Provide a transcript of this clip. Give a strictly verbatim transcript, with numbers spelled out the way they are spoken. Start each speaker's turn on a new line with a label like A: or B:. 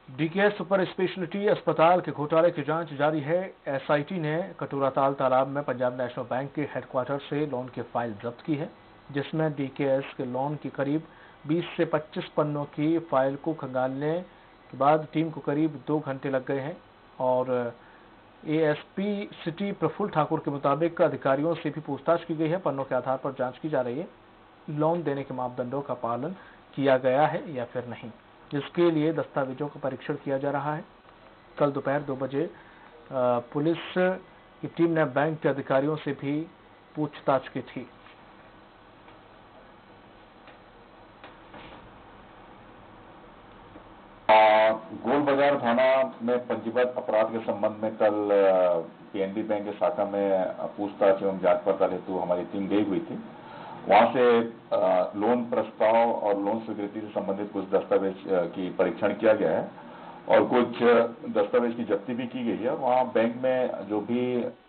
A: DKS super speciality अस्पताल के घोटाले की जांच जारी है। एसआईटी ने कटोराताल तालाब में पंजाब नेशनल बैंक के हेडक्वार्टर से लोन की फाइल जब्त की है, जिसमें डीकेएस के लोन की करीब बीस से पच्चीस पन्नों की फाइल को खंगालने के बाद टीम को करीब दो घंटे लग गए हैं। और एएसपी सिटी प्रफुल्ल ठाकुर के मुताबिक अधिकारियों से भी पूछताछ की गई है। पन्नों के आधार पर जांच की जा रही है, लोन देने के मापदंडों का पालन किया गया है या फिर नहीं, जिसके लिए दस्तावेजों का परीक्षण किया जा रहा है। कल दोपहर दो बजे पुलिस की टीम ने बैंक के अधिकारियों से भी पूछताछ की थी।
B: गोल बाजार थाना में पंजीबद्ध अपराध के संबंध में कल पीएनबी बैंक के शाखा में पूछताछ एवं जांच पड़ताल हेतु हमारी टीम गई हुई थी। वहां से लोन प्रस्ताव और लोन स्वीकृति से संबंधित कुछ दस्तावेज की परीक्षण किया गया है और कुछ दस्तावेज की जब्ती भी की गई है। वहां बैंक में जो भी